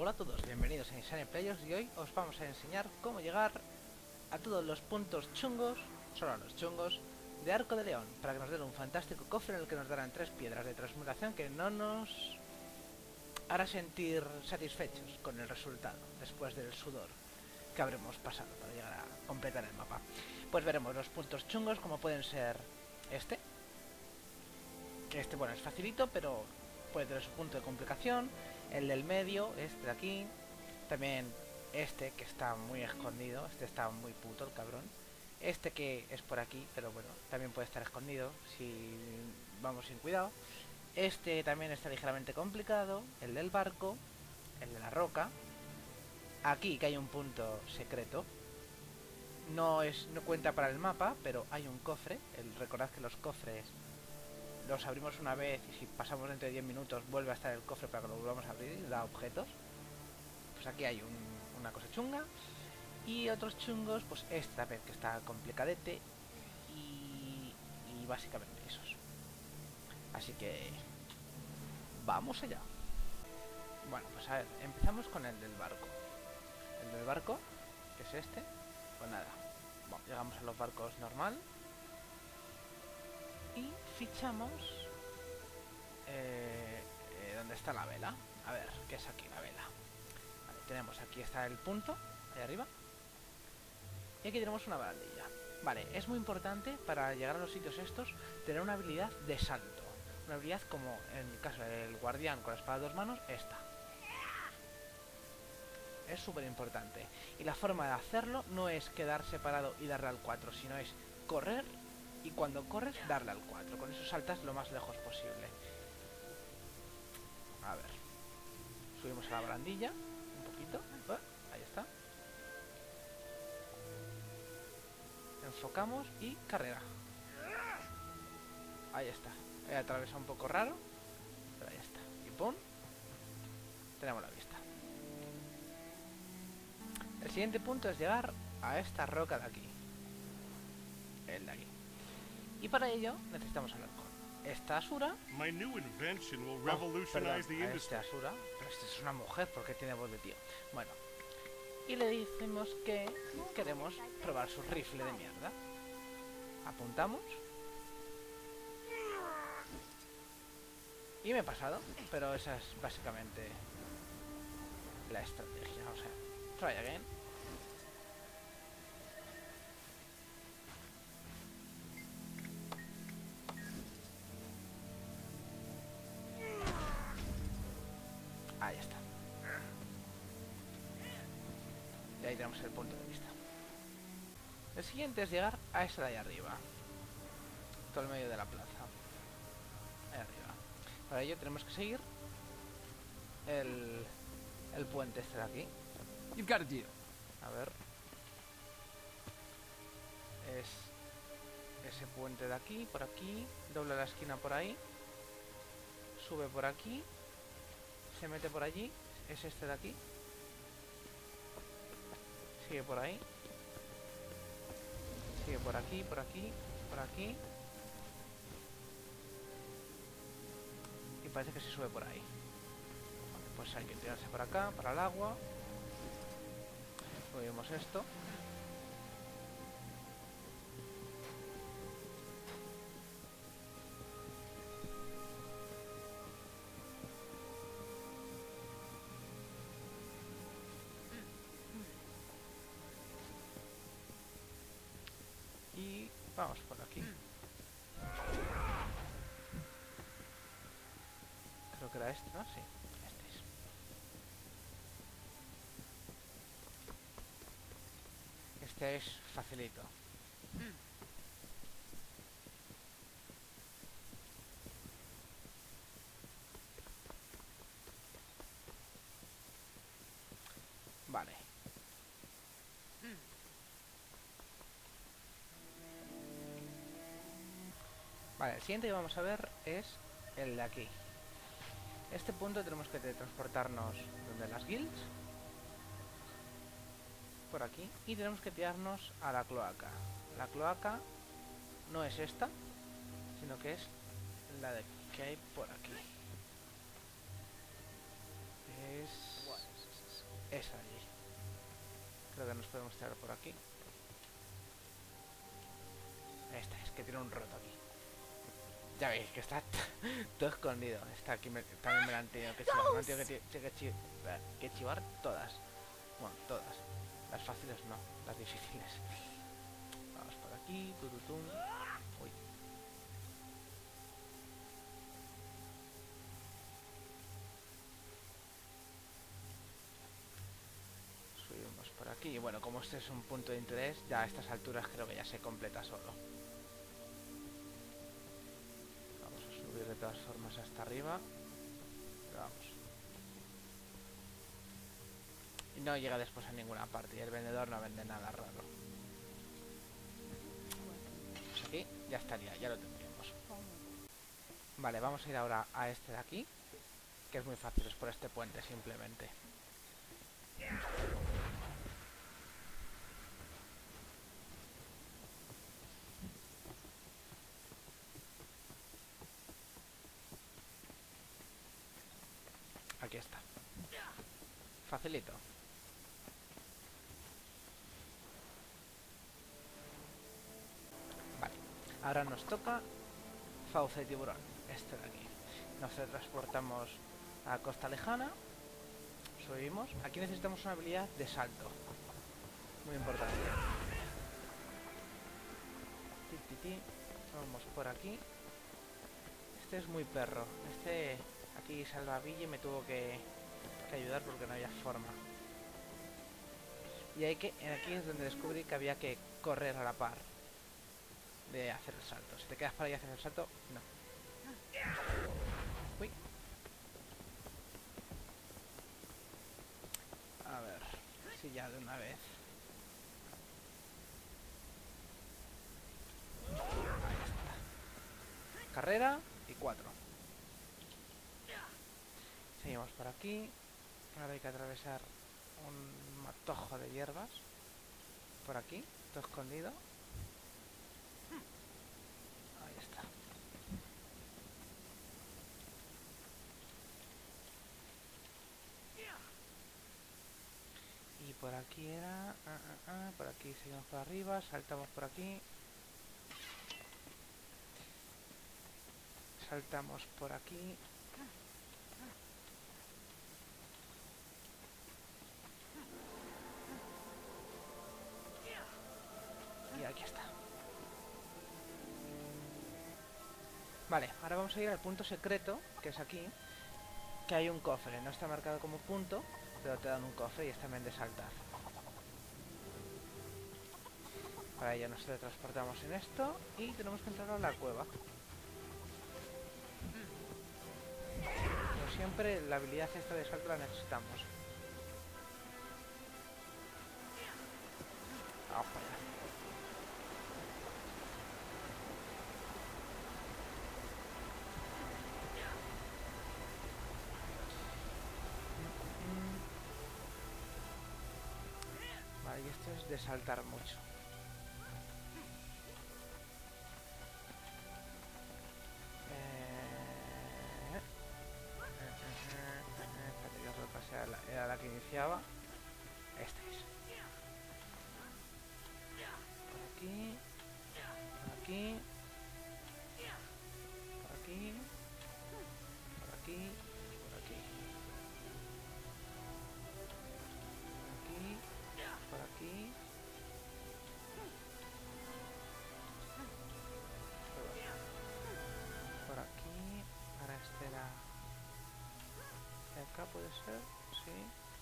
Hola a todos, bienvenidos a Insane Players y hoy os vamos a enseñar cómo llegar a todos los puntos chungos, solo a los chungos, de Arco de León, para que nos den un fantástico cofre en el que nos darán 3 piedras de transmutación que no nos hará sentir satisfechos con el resultado, después del sudor que habremos pasado para llegar a completar el mapa. Pues veremos los puntos chungos como pueden ser este, que este bueno es facilito, pero puede tener su punto de complicación. El del medio, este de aquí. También este que está muy escondido. Este está muy puto el cabrón. Este que es por aquí, pero bueno, también puede estar escondido si vamos sin cuidado. Este también está ligeramente complicado. El del barco. El de la roca. Aquí que hay un punto secreto. No cuenta para el mapa, pero hay un cofre. Recordad que los cofres los abrimos una vez y si pasamos dentro de 10 minutos vuelve a estar el cofre para que lo volvamos a abrir y da objetos. Pues aquí hay una cosa chunga. Y otros chungos, pues esta vez que está complicadete. Y básicamente esos. Así que vamos allá. Bueno, pues a ver, empezamos con el del barco. El del barco, que es este. Pues nada, bueno, llegamos a los barcos normal. Y fichamos donde está la vela. A ver, ¿qué es aquí la vela? Vale, tenemos aquí está el punto, ahí arriba. Y aquí tenemos una barandilla. Vale, es muy importante para llegar a los sitios estos tener una habilidad de salto. Una habilidad como en el caso del guardián con la espada de 2 manos, esta. Es súper importante. Y la forma de hacerlo no es quedar separado y darle al 4, sino es correr y cuando corres darle al 4. Con eso saltas lo más lejos posible. A ver. Subimos a la barandilla un poquito. Ahí está. Enfocamos y carrera. Ahí está. He atravesado un poco raro, pero ahí está. Y ¡pum! Tenemos la vista. El siguiente punto es llegar a esta roca de aquí. El de aquí. Y para ello necesitamos hablar con esta Asura. Esta Asura. Pero esta es una mujer, porque tiene voz de tío. Bueno. Y le decimos que queremos probar su rifle de mierda. Apuntamos. Y me he pasado, pero esa es básicamente la estrategia. O sea, try again. Ahí está. Y ahí tenemos el punto de vista. El siguiente es llegar a esa de ahí arriba. Todo el medio de la plaza. Ahí arriba. Para ello tenemos que seguir el puente este de aquí. You've got a deal. A ver. Es ese puente de aquí, por aquí. Dobla la esquina por ahí. Sube por aquí. Se mete por allí. Es este de aquí. Sigue por ahí. Sigue por aquí, por aquí, por aquí. Y parece que se sube por ahí. Vale, pues hay que tirarse por acá, para el agua. Subimos esto. Y vamos por aquí. Creo que era este, ¿no? Sí, este es. Este es facilito. Vale. Vale, el siguiente que vamos a ver es el de aquí. Este punto tenemos que transportarnos donde las guilds. Por aquí. Y tenemos que tirarnos a la cloaca. La cloaca no es esta, sino que es la que hay por aquí. Es esa allí. Creo que nos podemos tirar por aquí. Esta es que tiene un roto aquí. Ya veis que está todo escondido. Está aquí, también me la han tenido que chivar. Me han tenido que chivar todas. Bueno, todas. Las fáciles no, las difíciles. Vamos por aquí, turutum. Uy. Subimos por aquí. Y bueno, como este es un punto de interés, ya a estas alturas creo que ya se completa solo. Vamos a subir de todas formas hasta arriba. Pero vamos. Y no llega después a ninguna parte. Y el vendedor no vende nada raro. Pues aquí ya estaría, ya lo tendríamos. Vale, vamos a ir ahora a este de aquí. Que es muy fácil, es por este puente simplemente. Aquí está. Facilito. Vale. Ahora nos toca Fauce de tiburón. Este de aquí. Nos transportamos a costa lejana. Subimos. Aquí necesitamos una habilidad de salto. Muy importante. Vamos por aquí. Este es muy perro. Este aquí Salvaville me tuvo que ayudar porque no había forma. Y aquí es donde descubrí que había que correr a la par de hacer el salto. Si te quedas para ahí y haces el salto, no. Uy. A ver, si ya de una vez. Ahí está. Carrera y 4. Seguimos por aquí. Ahora hay que atravesar un matojo de hierbas. Por aquí, todo escondido. Ahí está. Y por aquí era... por aquí seguimos por arriba, saltamos por aquí. Saltamos por aquí. Y aquí está. Vale, ahora vamos a ir al punto secreto, que es aquí. Que hay un cofre, no está marcado como punto, pero te dan un cofre y es también de saltar. Para ello nos teletransportamos en esto y tenemos que entrar a la cueva. Como siempre, la habilidad esta de salto la necesitamos. Vamos para allá. Vale, y esto es de saltar mucho. Espérate, que otra era la que iniciaba. Esta es. Por aquí. Por aquí. Por aquí. Por aquí. Por aquí. Por aquí. Por aquí. Ahora este era... ¿De acá puede ser? Sí.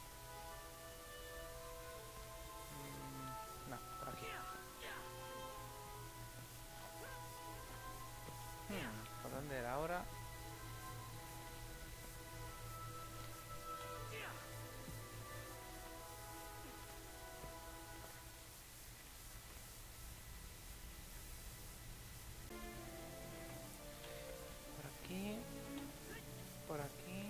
No, por aquí. ¿Por dónde era ahora? Por aquí. Por aquí.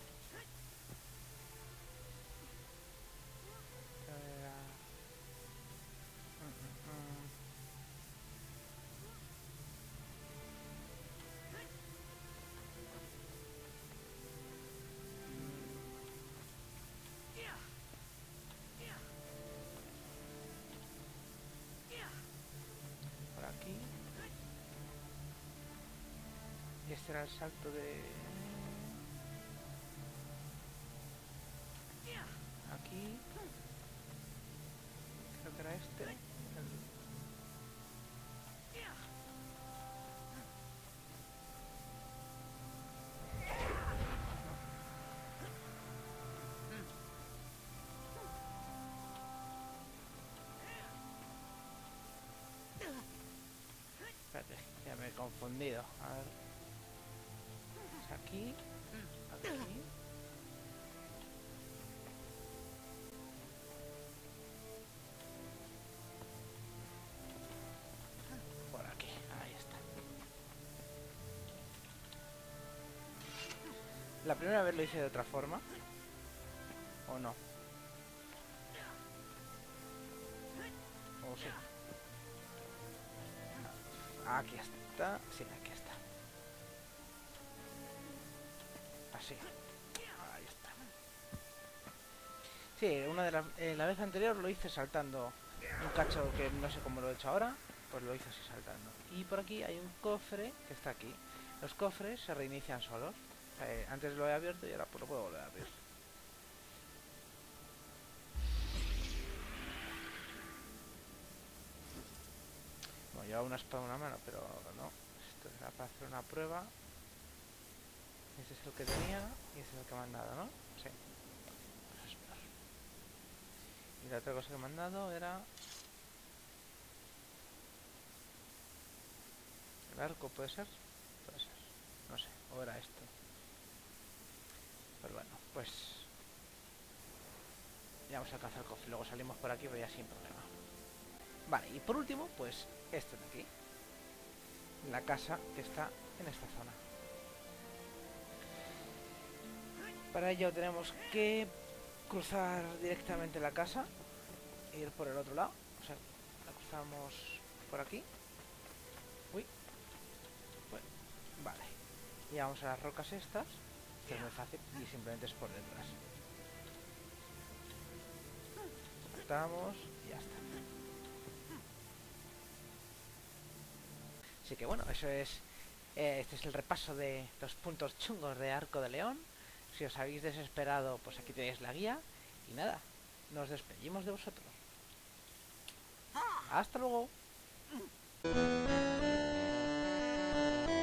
Era... este era el salto de... Aquí... Creo que era este. Espérate, ya me he confundido. A ver. Es aquí. Aquí. Por aquí. Ahí está. La primera vez lo hice de otra forma. ¿O no? ¿O sí? Aquí está. Sí, aquí está. Así. Ahí está. Sí, la vez anterior lo hice saltando un cacho que no sé cómo lo he hecho ahora. Pues lo hice así saltando. Y por aquí hay un cofre que está aquí. Los cofres se reinician solos. Antes lo he abierto y ahora pues lo puedo volver a abrir. Bueno, lleva una espada en una mano, pero no. Esto era para hacer una prueba. Este es el que tenía y este es el que me han dado, ¿no? Sí. Pues esperar. Y la otra cosa que me han dado era... ¿El arco puede ser? Puede ser. No sé. O era esto. Pero bueno, pues... Ya vamos a cazar el cofre. Luego salimos por aquí, pero ya sin problema. Vale, y por último, pues esto de aquí. La casa que está en esta zona. Para ello tenemos que cruzar directamente la casa e ir por el otro lado. O sea, la cruzamos por aquí. Uy. Pues, vale. Y vamos a las rocas estas. Que es muy fácil y simplemente es por detrás. Saltamos y ya está. Así que bueno, eso es... este es el repaso de los puntos chungos de Arco de León. Si os habéis desesperado, pues aquí tenéis la guía. Y nada, nos despedimos de vosotros. ¡Hasta luego!